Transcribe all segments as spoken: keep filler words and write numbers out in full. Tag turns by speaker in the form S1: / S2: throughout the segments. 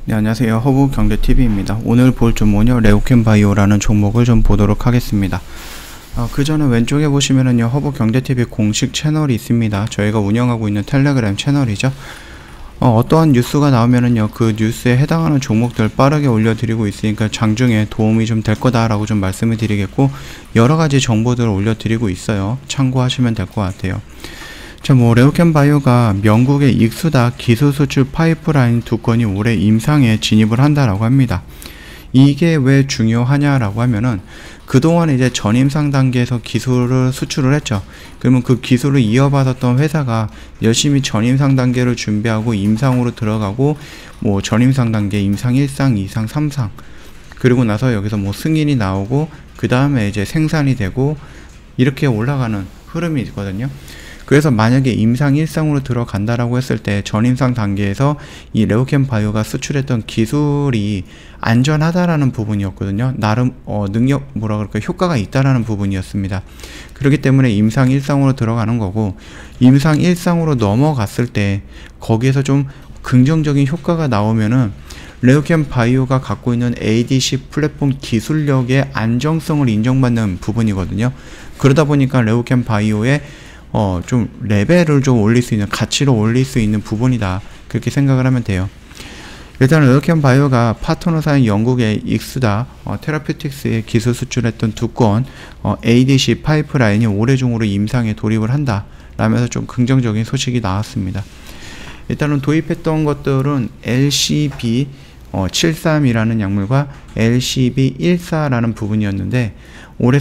S1: 네, 안녕하세요. 허브경제티비입니다. 오늘 볼 종목은요, 레오캠바이오라는 종목을 좀 보도록 하겠습니다. 어, 그 전에 왼쪽에 보시면은요, 허브경제티비 공식 채널이 있습니다. 저희가 운영하고 있는 텔레그램 채널이죠. 어, 어떠한 뉴스가 나오면은요, 그 뉴스에 해당하는 종목들 빠르게 올려드리고 있으니까 장중에 도움이 좀 될 거다라고 좀 말씀을 드리겠고, 여러 가지 정보들을 올려드리고 있어요. 참고하시면 될 것 같아요. 자, 뭐 레오캠바이오가 명국의 익수다 기술 수출 파이프라인 두 건이 올해 임상에 진입을 한다라고 합니다. 이게 왜 중요하냐라고 하면은 그동안 이제 전임상 단계에서 기술을 수출을 했죠. 그러면 그 기술을 이어받았던 회사가 열심히 전임상 단계를 준비하고 임상으로 들어가고, 뭐 전임상 단계 임상 일 상, 이 상, 삼 상, 그리고 나서 여기서 뭐 승인이 나오고 그 다음에 이제 생산이 되고 이렇게 올라가는 흐름이 있거든요. 그래서 만약에 임상 일 상으로 들어간다라고 했을 때 전임상 단계에서 이 레오캠바이오가 수출했던 기술이 안전하다라는 부분이었거든요. 나름 어, 능력 뭐라 그럴까 효과가 있다라는 부분이었습니다. 그렇기 때문에 임상 일 상으로 들어가는 거고, 임상 일 상으로 넘어갔을 때 거기에서 좀 긍정적인 효과가 나오면은 레오캠바이오가 갖고 있는 에이디씨 플랫폼 기술력의 안정성을 인정받는 부분이거든요. 그러다 보니까 레오캠바이오의 어, 좀 레벨을 좀 올릴 수 있는, 가치를 올릴 수 있는 부분이다, 그렇게 생각을 하면 돼요. 일단 레오캠바이오가 파트너사인 영국의 익수다 어, 테라퓨틱스에 기술 수출했던 두 건 어, 에이디씨 파이프라인이 올해 중으로 임상에 돌입을 한다 라면서 좀 긍정적인 소식이 나왔습니다. 일단은 도입했던 것들은 엘씨비 어, 칠십삼이라는 약물과 엘씨비 십사라는 부분이었는데, 올해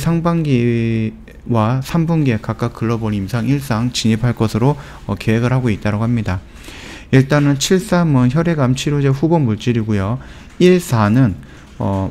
S1: 상반기와 삼 분기에 각각 글로벌 임상 일 상 진입할 것으로 어, 계획을 하고 있다고 합니다. 일단은 칠십삼은 혈액암 치료제 후보 물질이고요. 십사는 어,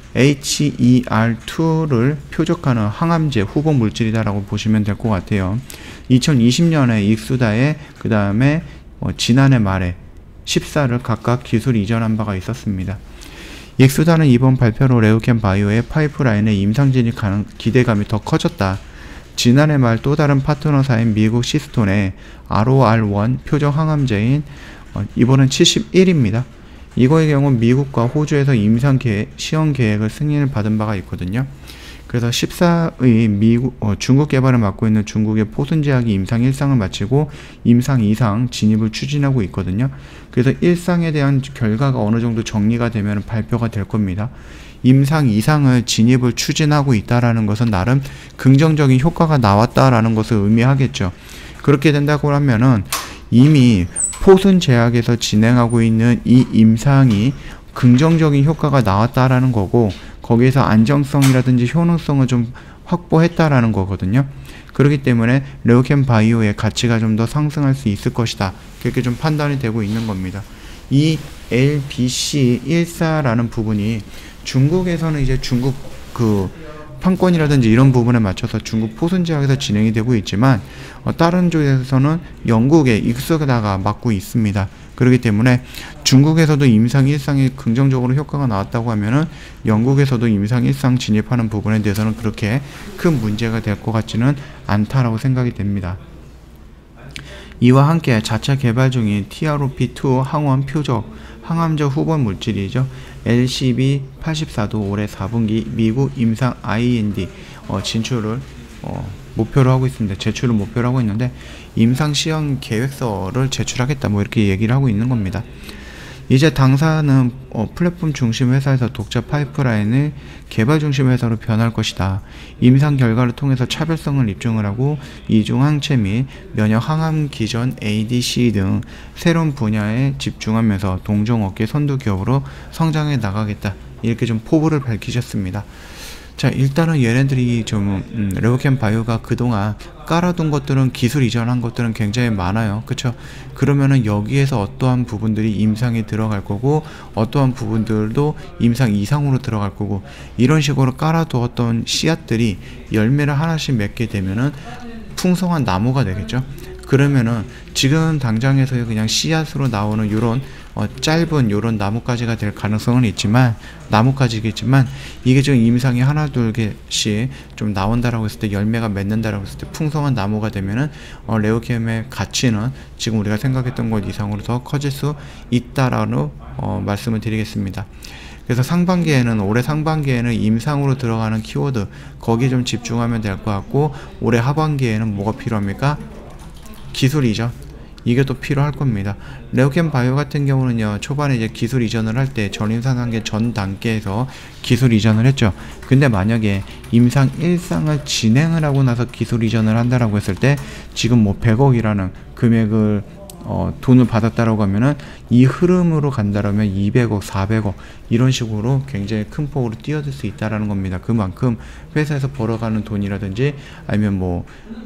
S1: 에이치이알 투를 표적하는 항암제 후보 물질이다라고 보시면 될 것 같아요. 이천이십 년에 익수다에, 그 다음에 어, 지난해 말에 십사를 각각 기술 이전한 바가 있었습니다. 익수다는 이번 발표로 레오캠바이오의 파이프라인의 임상 진입 가능 기대감이 더 커졌다. 지난해 말 또 다른 파트너사인 미국 시스톤의 알오알 원 표적 항암제인 어, 이번은 칠십일입니다. 이거의 경우 미국과 호주에서 임상 계획, 시험 계획을 승인을 받은 바가 있거든요. 그래서 십사의 미국, 어, 중국 개발을 맡고 있는 중국의 포순제약이 임상 일 상을 마치고 임상 이 상 진입을 추진하고 있거든요. 그래서 일 상에 대한 결과가 어느 정도 정리가 되면 발표가 될 겁니다. 임상 이 상을 진입을 추진하고 있다라는 것은 나름 긍정적인 효과가 나왔다라는 것을 의미하겠죠. 그렇게 된다고 하면은 이미 포순제약에서 진행하고 있는 이 임상이 긍정적인 효과가 나왔다라는 거고, 거기에서 안정성이라든지 효능성을 좀 확보했다라는 거거든요. 그렇기 때문에 레오캠바이오의 가치가 좀 더 상승할 수 있을 것이다, 그렇게 좀 판단이 되고 있는 겁니다. 이 엘비씨 십사라는 부분이 중국에서는 이제 중국 그 판권이라든지 이런 부분에 맞춰서 중국 포순제약에서 진행이 되고 있지만, 어, 다른 쪽에서는 영국의 익수다가 맡고 있습니다. 그렇기 때문에 중국에서도 임상 일 상이 긍정적으로 효과가 나왔다고 하면은 영국에서도 임상 일 상 진입하는 부분에 대해서는 그렇게 큰 문제가 될 것 같지는 않다라고 생각이 됩니다. 이와 함께 자체 개발 중인 티알오피 투 항원 표적 항암제 후보 물질이죠. 엘씨비 팔십사도 올해 사 분기 미국 임상 아이엔디 어, 진출을 어, 목표로 하고 있습니다. 제출을 목표로 하고 있는데, 임상 시험 계획서를 제출하겠다, 뭐 이렇게 얘기를 하고 있는 겁니다. 이제 당사는 어, 플랫폼 중심 회사에서 독자 파이프라인을 개발 중심 회사로 변할 것이다. 임상 결과를 통해서 차별성을 입증을 하고 이중 항체 및 면역 항암 기전 에이디씨 등 새로운 분야에 집중하면서 동종업계 선두 기업으로 성장해 나가겠다, 이렇게 좀 포부를 밝히셨습니다. 자, 일단은 얘네들이 좀 음, 레오캠바이오가 그동안 깔아둔 것들은, 기술 이전한 것들은 굉장히 많아요. 그쵸? 그러면은 여기에서 어떠한 부분들이 임상에 들어갈 거고, 어떠한 부분들도 임상 이상으로 들어갈 거고, 이런 식으로 깔아두었던 씨앗들이 열매를 하나씩 맺게 되면은 풍성한 나무가 되겠죠. 그러면은 지금 당장에서 그냥 씨앗으로 나오는 요런 어, 짧은 요런 나뭇가지가 될 가능성은 있지만, 나뭇가지겠지만 이게 지금 임상이 하나 둘 개씩 좀 나온다라고 했을 때, 열매가 맺는다라고 했을 때 풍성한 나무가 되면은 어, 레오캠의 가치는 지금 우리가 생각했던 것 이상으로 더 커질 수 있다라는 어, 말씀을 드리겠습니다. 그래서 상반기에는, 올해 상반기에는 임상으로 들어가는 키워드, 거기에 좀 집중하면 될 것 같고, 올해 하반기에는 뭐가 필요합니까? 기술이죠. 이게 또 필요할 겁니다. 레오캠 바이오 같은 경우는요, 초반에 이제 기술 이전을 할 때 전임상 단계 전 단계에서 기술 이전을 했죠. 근데 만약에 임상 일 상을 진행을 하고 나서 기술 이전을 한다라고 했을 때, 지금 뭐 백억이라는 금액을 어, 돈을 받았다라고 하면은 이 흐름으로 간다라면 이백억, 사백억 이런 식으로 굉장히 큰 폭으로 뛰어들 수 있다라는 겁니다. 그만큼 회사에서 벌어가는 돈이라든지 아니면 뭐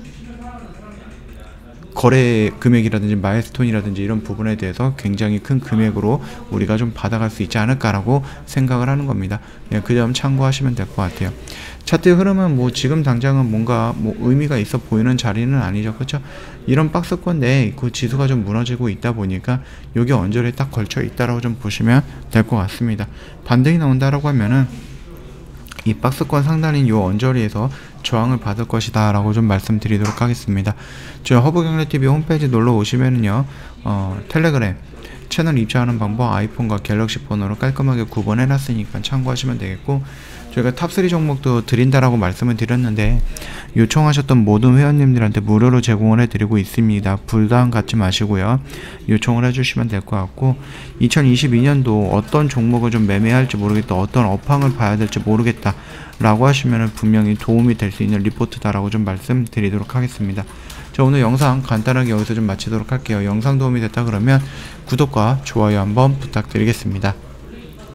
S1: 거래 금액이라든지 마일스톤이라든지 이런 부분에 대해서 굉장히 큰 금액으로 우리가 좀 받아갈 수 있지 않을까라고 생각을 하는 겁니다. 네, 그 점 참고하시면 될 것 같아요. 차트의 흐름은 뭐 지금 당장은 뭔가 뭐 의미가 있어 보이는 자리는 아니죠. 그렇죠? 이런 박스권 내에 그 지수가 좀 무너지고 있다 보니까 여기 언저리에 딱 걸쳐 있다라고 좀 보시면 될 것 같습니다. 반등이 나온다라고 하면은 이 박스권 상단인 요 언저리에서 저항을 받을 것이다 라고 좀 말씀드리도록 하겠습니다. 저 허브경제티비 홈페이지 놀러 오시면은요, 어, 텔레그램 채널 입장하는 방법 아이폰과 갤럭시 폰으로 깔끔하게 구분해 놨으니까 참고하시면 되겠고, 저희가 탑쓰리 종목도 드린다라고 말씀을 드렸는데 요청하셨던 모든 회원님들한테 무료로 제공을 해드리고 있습니다. 부담 갖지 마시고요, 요청을 해주시면 될 것 같고, 이천이십이 년도 어떤 종목을 좀 매매할지 모르겠다, 어떤 업황을 봐야 될지 모르겠다 라고 하시면 분명히 도움이 될 수 있는 리포트다라고 좀 말씀드리도록 하겠습니다. 자, 오늘 영상 간단하게 여기서 좀 마치도록 할게요. 영상 도움이 됐다 그러면 구독과 좋아요 한번 부탁드리겠습니다.